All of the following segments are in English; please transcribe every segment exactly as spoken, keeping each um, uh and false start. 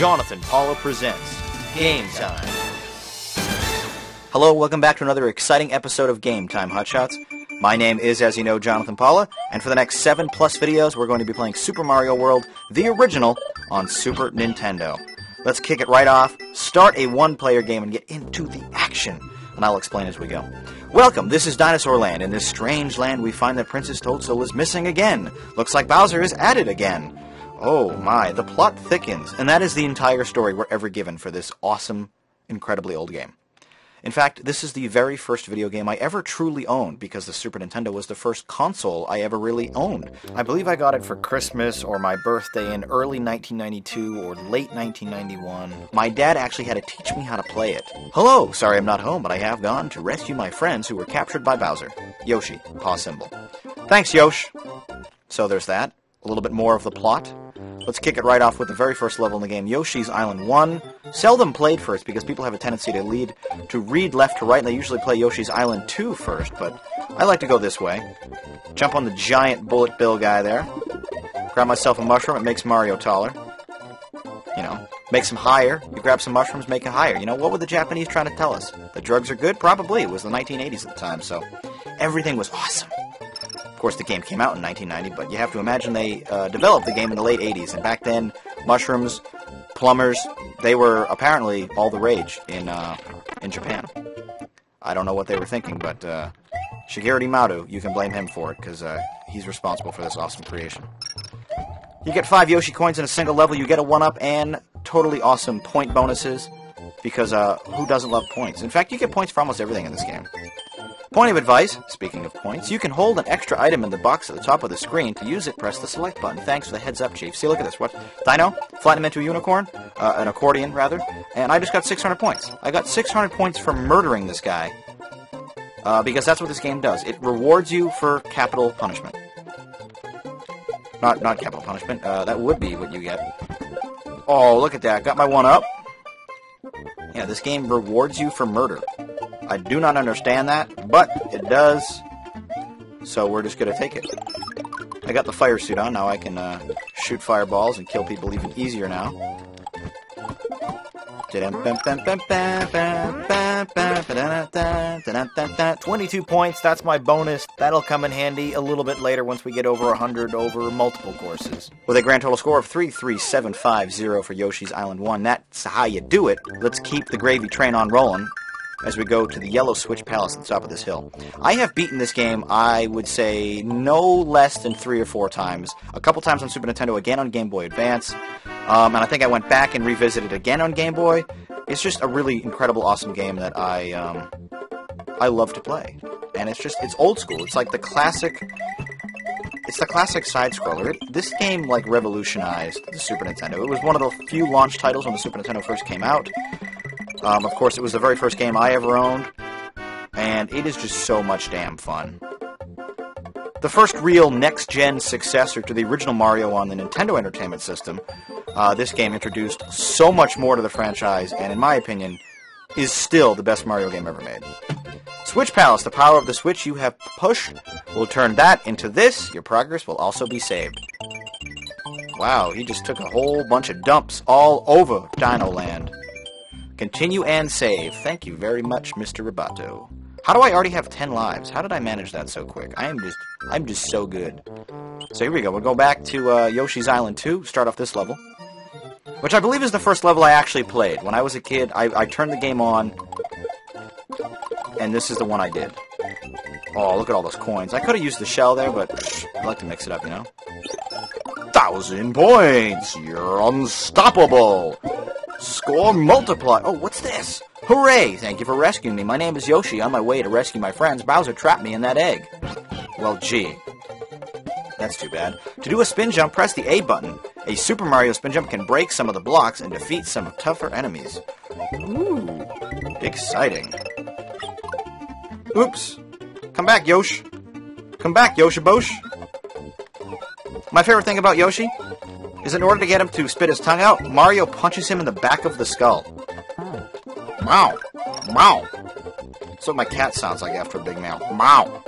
Jonathan Paula presents Game Time. Hello, welcome back to another exciting episode of Game Time, Hotshots. My name is, as you know, Jonathan Paula, and for the next seven plus videos, we're going to be playing Super Mario World, the original, on Super Nintendo. Let's kick it right off, start a one-player game, and get into the action, and I'll explain as we go. Welcome, this is Dinosaur Land. In this strange land, we find that Princess Toadstool is missing again. Looks like Bowser is at it again. Oh my, the plot thickens, and that is the entire story we're ever given for this awesome, incredibly old game. In fact, this is the very first video game I ever truly owned, because the Super Nintendo was the first console I ever really owned. I believe I got it for Christmas or my birthday in early nineteen ninety-two or late nineteen ninety-one. My dad actually had to teach me how to play it. Hello, sorry I'm not home, but I have gone to rescue my friends who were captured by Bowser. Yoshi, paw symbol. Thanks, Yosh. So there's that. A little bit more of the plot. Let's kick it right off with the very first level in the game, Yoshi's Island one. Seldom played first because people have a tendency to lead to read left to right, and they usually play Yoshi's Island two first, but I like to go this way. Jump on the giant bullet bill guy there. Grab myself a mushroom, it makes Mario taller. You know, makes him higher. You grab some mushrooms, make it higher. You know, what were the Japanese trying to tell us? That drugs are good? Probably. It was the nineteen eighties at the time, so everything was awesome. Of course, the game came out in nineteen ninety, but you have to imagine they uh, developed the game in the late eighties, and back then, mushrooms, plumbers, they were apparently all the rage in uh, in Japan. I don't know what they were thinking, but uh, Shigeru Miyamoto, you can blame him for it, because uh, he's responsible for this awesome creation. You get five Yoshi coins in a single level, you get a one-up, and totally awesome point bonuses, because uh, who doesn't love points? In fact, you get points for almost everything in this game. Point of advice, speaking of points, you can hold an extra item in the box at the top of the screen. To use it, press the select button. Thanks for the heads up, Chief. See, look at this. What? Dino? Flatten him into a unicorn? Uh, an accordion, rather. And I just got six hundred points. I got six hundred points for murdering this guy. Uh, because that's what this game does. It rewards you for capital punishment. Not, not capital punishment. Uh, that would be what you get. Oh, look at that. Got my one up. Yeah, this game rewards you for murder. I do not understand that, but it does, so we're just going to take it. I got the fire suit on, now I can uh, shoot fireballs and kill people even easier now. twenty-two points, that's my bonus. That'll come in handy a little bit later once we get over one hundred over multiple courses. With a grand total score of three three seven five zero for Yoshi's Island one, that's how you do it. Let's keep the gravy train on rolling as we go to the Yellow Switch Palace at the top of this hill. I have beaten this game, I would say, no less than three or four times. A couple times on Super Nintendo, again on Game Boy Advance, um, and I think I went back and revisited again on Game Boy. It's just a really incredible, awesome game that I, um, I love to play. And it's just, it's old school. It's like the classic, it's the classic side-scroller. It, this game, like, revolutionized the Super Nintendo. It was one of the few launch titles when the Super Nintendo first came out. Um, of course, it was the very first game I ever owned, and it is just so much damn fun. The first real next-gen successor to the original Mario on the Nintendo Entertainment System, uh, this game introduced so much more to the franchise, and in my opinion, is still the best Mario game ever made. Switch Palace, the power of the Switch you have pushed, will turn that into this. Your progress will also be saved. Wow, he just took a whole bunch of dumps all over Dino Land. Continue and save. Thank you very much, Mister Roboto. How do I already have ten lives? How did I manage that so quick? I am just, I'm just so good. So here we go. We'll go back to uh, Yoshi's Island two. Start off this level, which I believe is the first level I actually played. When I was a kid, I, I turned the game on, and this is the one I did. Oh, look at all those coins. I could have used the shell there, but I like to mix it up, you know? Thousand points! You're unstoppable! Score multiply. Oh, what's this? Hooray! Thank you for rescuing me. My name is Yoshi. On my way to rescue my friends, Bowser trapped me in that egg. Well, gee. That's too bad. To do a spin jump, press the A button. A Super Mario spin jump can break some of the blocks and defeat some tougher enemies. Ooh. Exciting. Oops. Come back, Yosh. Come back, Yoshi-Bosh. My favorite thing about Yoshi is in order to get him to spit his tongue out, Mario punches him in the back of the skull. Meow. Meow. That's what my cat sounds like after a big meow. Meow.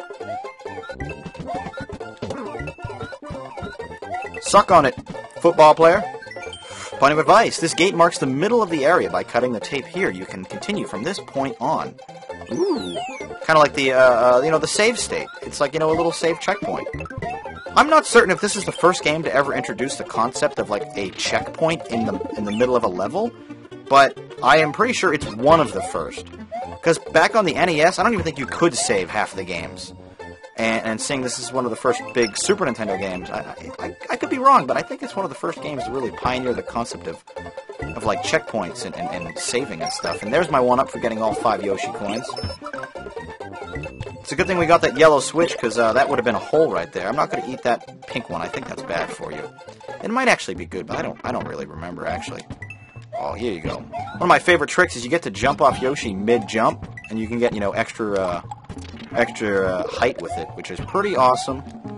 Suck on it, football player. Point of advice, this gate marks the middle of the area. By cutting the tape here, you can continue from this point on. Ooh. Kind of like the, uh, uh, you know, the save state. It's like, you know, a little save checkpoint. I'm not certain if this is the first game to ever introduce the concept of, like, a checkpoint in the, in the middle of a level, but I am pretty sure it's one of the first. Because back on the N E S, I don't even think you could save half the games. And, and seeing this is one of the first big Super Nintendo games, I, I, I could be wrong, but I think it's one of the first games to really pioneer the concept of, of like, checkpoints and, and, and saving and stuff. And there's my one-up for getting all five Yoshi coins. It's a good thing we got that yellow switch, because uh, that would have been a hole right there. I'm not going to eat that pink one. I think that's bad for you. It might actually be good, but I don't, I don't really remember, actually. Oh, here you go. One of my favorite tricks is you get to jump off Yoshi mid-jump, and you can get, you know, extra... Uh, extra uh, height with it, which is pretty awesome.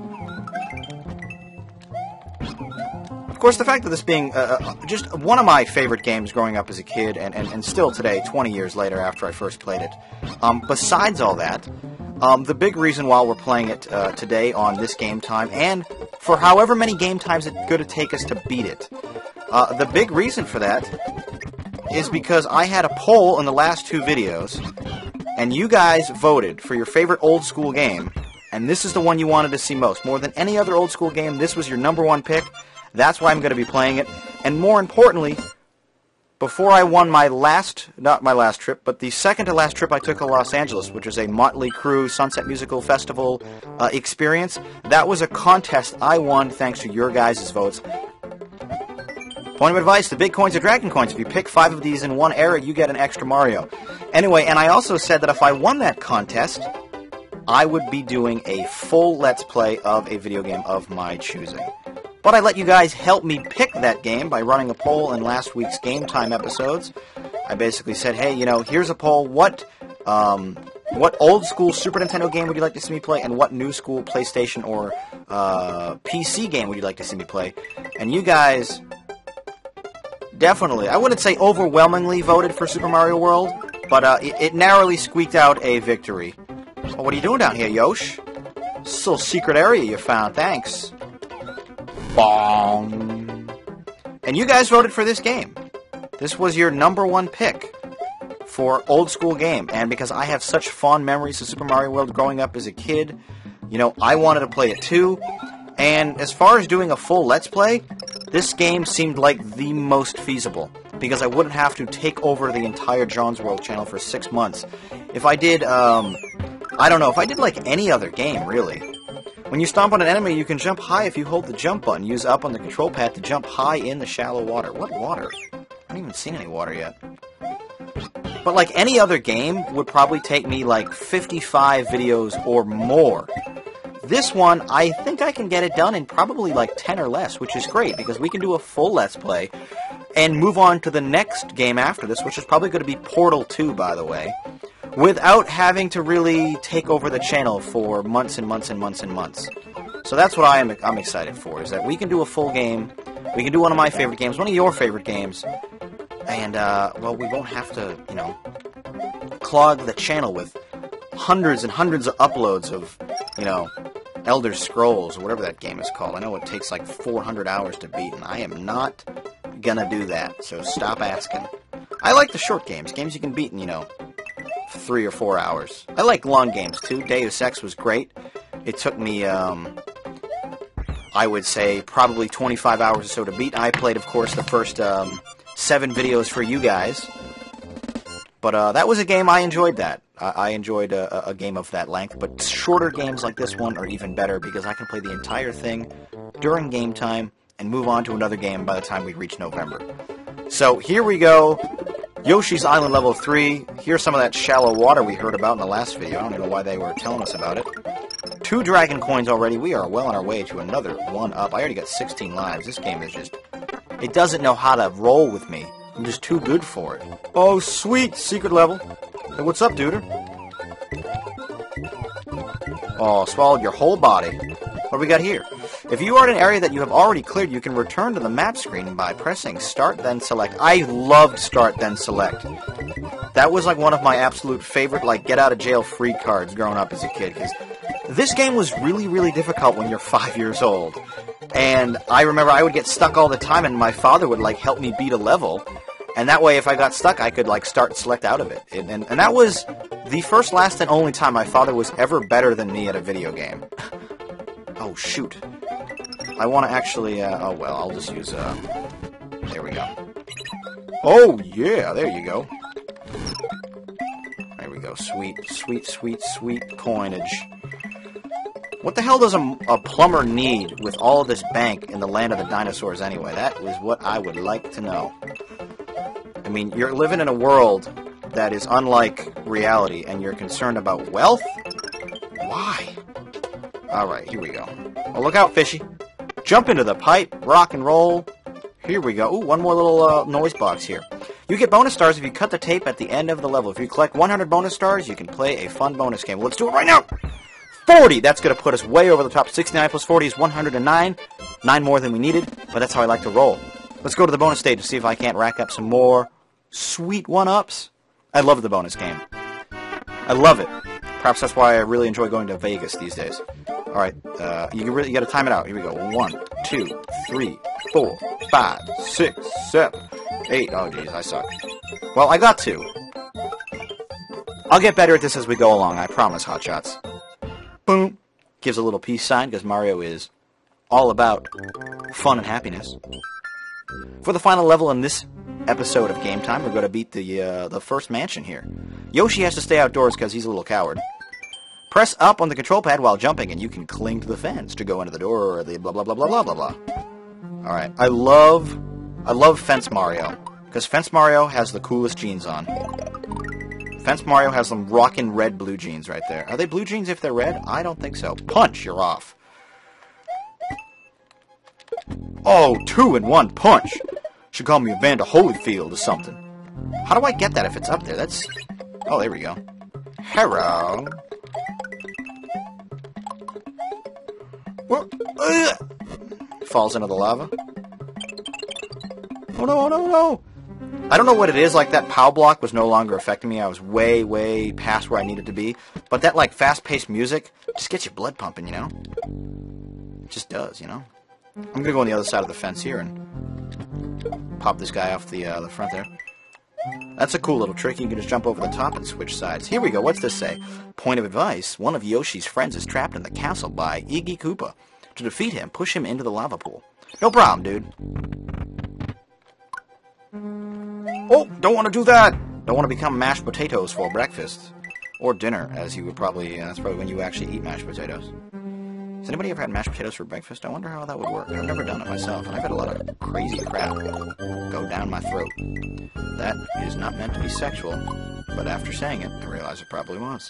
Of course, the fact of this being uh, uh, just one of my favorite games growing up as a kid, and, and, and still today, twenty years later after I first played it. Um, besides all that, um, the big reason why we're playing it uh, today on this game time, and for however many game times it's going to take us to beat it, uh, the big reason for that is because I had a poll in the last two videos, and you guys voted for your favorite old school game, and this is the one you wanted to see most. More than any other old school game, this was your number one pick. That's why I'm going to be playing it. And more importantly, before I won my last, not my last trip, but the second to last trip I took to Los Angeles, which was a Motley Crue Sunset Musical Festival uh, experience, that was a contest I won thanks to your guys' votes. Point of advice, the big coins are Dragon Coins. If you pick five of these in one era, you get an extra Mario. Anyway, and I also said that if I won that contest, I would be doing a full Let's Play of a video game of my choosing. But I let you guys help me pick that game by running a poll in last week's Game Time episodes. I basically said, hey, you know, here's a poll. What, um, what old school Super Nintendo game would you like to see me play, and what new school PlayStation or uh, P C game would you like to see me play? And you guys... definitely, I wouldn't say overwhelmingly voted for Super Mario World, but uh, it, it narrowly squeaked out a victory. Well, what are you doing down here, Yosh? This is a little secret area you found, thanks. Bong. And you guys voted for this game. This was your number one pick for old school game, and because I have such fond memories of Super Mario World growing up as a kid, you know, I wanted to play it too. And as far as doing a full Let's Play, this game seemed like the most feasible, because I wouldn't have to take over the entire John's World channel for six months. If I did, um, I don't know, if I did like any other game, really. When you stomp on an enemy, you can jump high if you hold the jump button. Use up on the control pad to jump high in the shallow water. What water? I haven't even seen any water yet. But like any other game would probably take me like fifty-five videos or more. This one, I think I can get it done in probably like ten or less, which is great, because we can do a full Let's Play and move on to the next game after this, which is probably going to be Portal two, by the way, without having to really take over the channel for months and months and months and months. So that's what I am, I'm excited for, is that we can do a full game, we can do one of my favorite games, one of your favorite games, and, uh, well, we won't have to, you know, clog the channel with hundreds and hundreds of uploads of, you know, Elder Scrolls, or whatever that game is called. I know it takes like four hundred hours to beat, and I am not gonna do that, so stop asking. I like the short games, games you can beat in, you know, three or four hours. I like long games, too. Deus Ex was great. It took me, um, I would say, probably twenty-five hours or so to beat. I played, of course, the first um, seven videos for you guys. But uh, that was a game I enjoyed that. I, I enjoyed a, a game of that length. But shorter games like this one are even better, because I can play the entire thing during game time and move on to another game by the time we reach November. So here we go. Yoshi's Island Level three. Here's some of that shallow water we heard about in the last video. I don't know why they were telling us about it. Two Dragon Coins already. We are well on our way to another one up. I already got sixteen lives. This game is just... it doesn't know how to roll with me. I'm just too good for it. Oh, sweet! Secret level. Hey, what's up, duder? Oh, swallowed your whole body. What do we got here? If you are in an area that you have already cleared, you can return to the map screen by pressing Start, then Select. I loved Start, then Select. That was like one of my absolute favorite, like, get-out-of-jail-free cards growing up as a kid, because this game was really, really difficult when you're five years old. And I remember I would get stuck all the time, and my father would, like, help me beat a level. And that way, if I got stuck, I could, like, start and select out of it. And, and, and that was the first, last, and only time my father was ever better than me at a video game. Oh, shoot. I want to actually, uh, oh, well, I'll just use, uh, there we go. Oh, yeah, there you go. There we go. Sweet, sweet, sweet, sweet coinage. What the hell does a, a plumber need with all of this bank in the land of the dinosaurs anyway? That was what I would like to know. I mean, you're living in a world that is unlike reality, and you're concerned about wealth? Why? Alright, here we go. Oh, look out, fishy. Jump into the pipe, rock and roll. Here we go. Ooh, one more little uh, noise box here. You get bonus stars if you cut the tape at the end of the level. If you collect one hundred bonus stars, you can play a fun bonus game. Well, let's do it right now! forty! That's going to put us way over the top. sixty-nine plus forty is one hundred nine. nine more than we needed, but that's how I like to roll. Let's go to the bonus stage to see if I can't rack up some more sweet one-ups. I love the bonus game. I love it. Perhaps that's why I really enjoy going to Vegas these days. Alright, uh, you, really, you gotta time it out. Here we go. One, two, three, four, five, six, seven, eight. Oh, jeez, I suck. Well, I got two. I'll get better at this as we go along, I promise, hotshots. Boom. Gives a little peace sign, because Mario is all about fun and happiness. For the final level in this episode of Game Time, we're going to beat the, uh, the first mansion here. Yoshi has to stay outdoors because he's a little coward. Press up on the control pad while jumping, and you can cling to the fence to go into the door or the blah blah blah blah blah blah blah. Alright, I love, I love Fence Mario, because Fence Mario has the coolest jeans on. Fence Mario has some rockin' red blue jeans right there. Are they blue jeans if they're red? I don't think so. Punch, you're off. Oh, two in one punch. Should call me Evander Holyfield or something. How do I get that if it's up there? That's... Oh, there we go. Hello. Falls into the lava. Oh no, oh no, no! I don't know what it is, like that POW block was no longer affecting me. I was way, way past where I needed to be. But that, like, fast-paced music just gets your blood pumping, you know? It just does, you know? I'm gonna go on the other side of the fence here and pop this guy off the, uh, the front there. That's a cool little trick. You can just jump over the top and switch sides. Here we go. What's this say? Point of advice. One of Yoshi's friends is trapped in the castle by Iggy Koopa. To defeat him, push him into the lava pool. No problem, dude. Oh, don't want to do that! Don't want to become mashed potatoes for breakfast. Or dinner, as you would probably... Uh, that's probably when you actually eat mashed potatoes. Has anybody ever had mashed potatoes for breakfast? I wonder how that would work. I've never done it myself, and I've had a lot of crazy crap go down my throat. That is not meant to be sexual, but after saying it, I realize it probably was.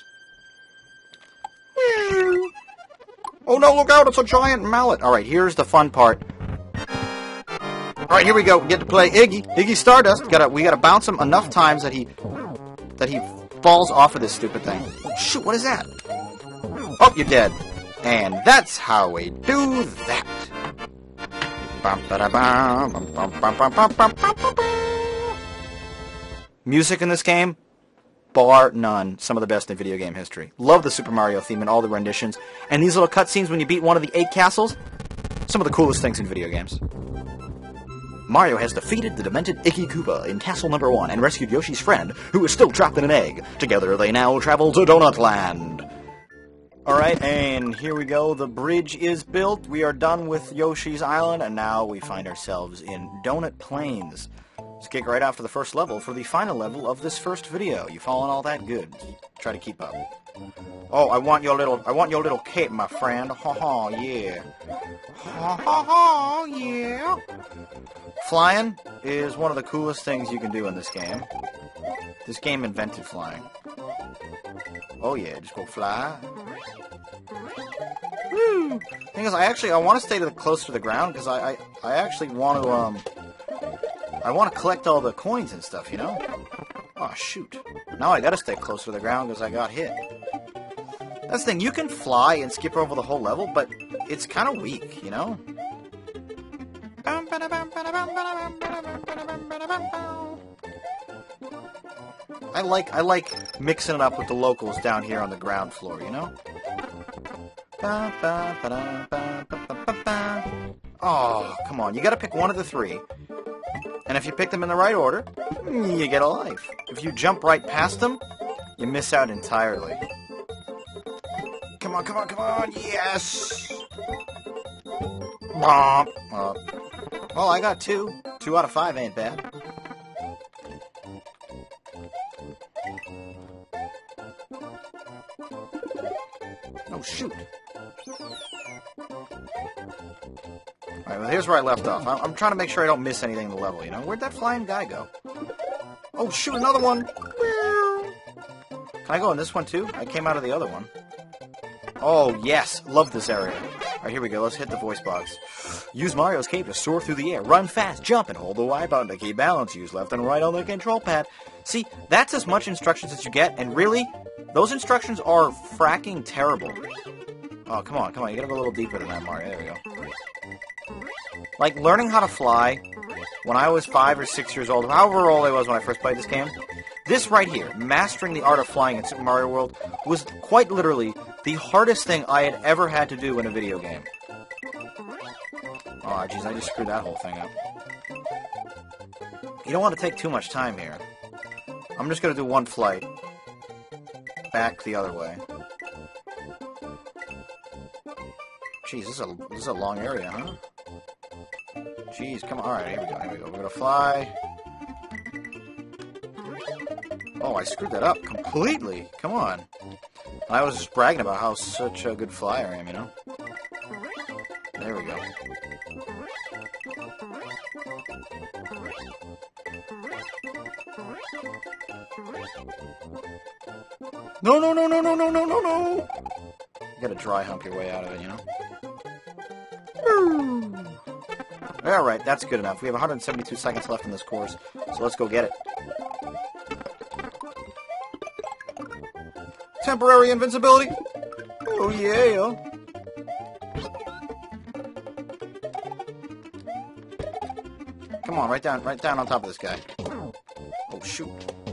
Oh no, look out, it's a giant mallet! Alright, here's the fun part. Alright, here we go. We get to play Iggy. Iggy Stardust. Gotta, we gotta bounce him enough times that he that he falls off of this stupid thing. Shoot, what is that? Oh, you're dead. And that's how we do that. Music in this game, bar none, some of the best in video game history. Love the Super Mario theme and all the renditions. And these little cutscenes when you beat one of the eight castles, some of the coolest things in video games. Mario has defeated the demented Iggy Koopa in Castle Number One and rescued Yoshi's friend, who is still trapped in an egg. Together they now travel to Donut Land. Alright, and here we go. The bridge is built. We are done with Yoshi's Island, and now we find ourselves in Donut Plains. Let's kick right after the first level for the final level of this first video. You following all that? Good. Try to keep up. Oh, I want your little, I want your little cape, my friend. Ha ha, yeah. Ha ha ha, yeah. Flying is one of the coolest things you can do in this game. This game invented flying. Oh yeah, just go fly. Woo! Thing is, I actually I want to stay to the close to the ground because I, I I actually want to um I want to collect all the coins and stuff, you know. Oh shoot! Now I gotta stay close to the ground because I got hit. That's the thing. You can fly and skip over the whole level, but it's kind of weak, you know. I like I like mixing it up with the locals down here on the ground floor, you know? Oh, come on. You gotta pick one of the three. And if you pick them in the right order, you get a life. If you jump right past them, you miss out entirely. Come on, come on, come on. Yes! Bomp. Uh, well, I got two. Two out of five ain't bad. Oh, shoot. Alright, well, here's where I left off. I'm, I'm trying to make sure I don't miss anything in the level, you know? Where'd that flying guy go? Oh, shoot, another one! Can I go in this one, too? I came out of the other one. Oh, yes. Love this area. Alright, here we go. Let's hit the voice box. Use Mario's cape to soar through the air. Run fast, jump, and hold the Y button to keep balance. Use left and right on the control pad. See, that's as much instructions as you get, and really, those instructions are fracking terrible. Oh, come on, come on. You gotta go a little deeper than that, Mario. There we go. Like, learning how to fly when I was five or six years old, however old I was when I first played this game, this right here, mastering the art of flying in Super Mario World, was quite literally the hardest thing I had ever had to do in a video game. Aw, oh, jeez, I just screwed that whole thing up. You don't want to take too much time here. I'm just going to do one flight. Back the other way. Jeez, this is a, this is a long area, huh? Jeez, come on. Alright, here we go, here we go. We're going to fly. Oh, I screwed that up completely. Come on. I was just bragging about how such a good flyer I am, you know? There we go. No, no, no, no, no, no, no, no, no! You gotta dry hump your way out of it, you know? Alright, that's good enough. We have one hundred seventy-two seconds left in this course, so let's go get it. Temporary invincibility! Oh, yeah! Come on, right down, right down on top of this guy. Oh, shoot.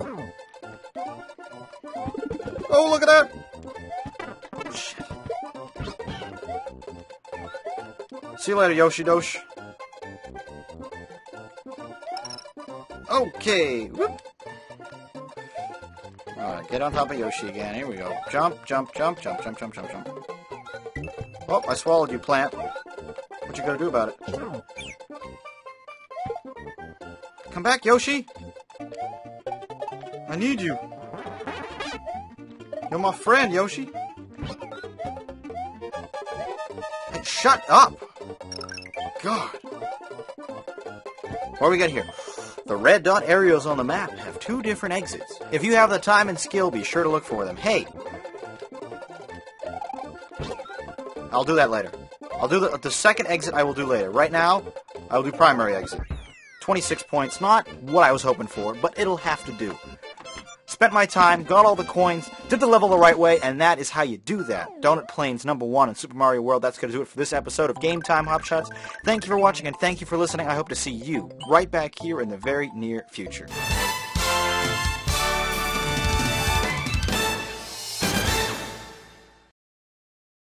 Oh, look at that! Oh, shit. See you later, Yoshi Dosh. Okay. Whoop. Alright, get on top of Yoshi again. Here we go. Jump, jump, jump, jump, jump, jump, jump, jump. Oh, I swallowed you, plant. What you gonna do about it? Come back, Yoshi! I need you. You're my friend, Yoshi. Hey, shut up! God. What do we got here? The red dot areas on the map have two different exits. If you have the time and skill, be sure to look for them. Hey! I'll do that later. I'll do the, the second exit I will do later. Right now, I will do primary exit. twenty-six points. Not what I was hoping for, but it'll have to do. Spent my time, got all the coins, did the level the right way, and that is how you do that. Donut Plains number one in Super Mario World. That's going to do it for this episode of Game Time Hop Shots. Thank you for watching, and thank you for listening. I hope to see you right back here in the very near future.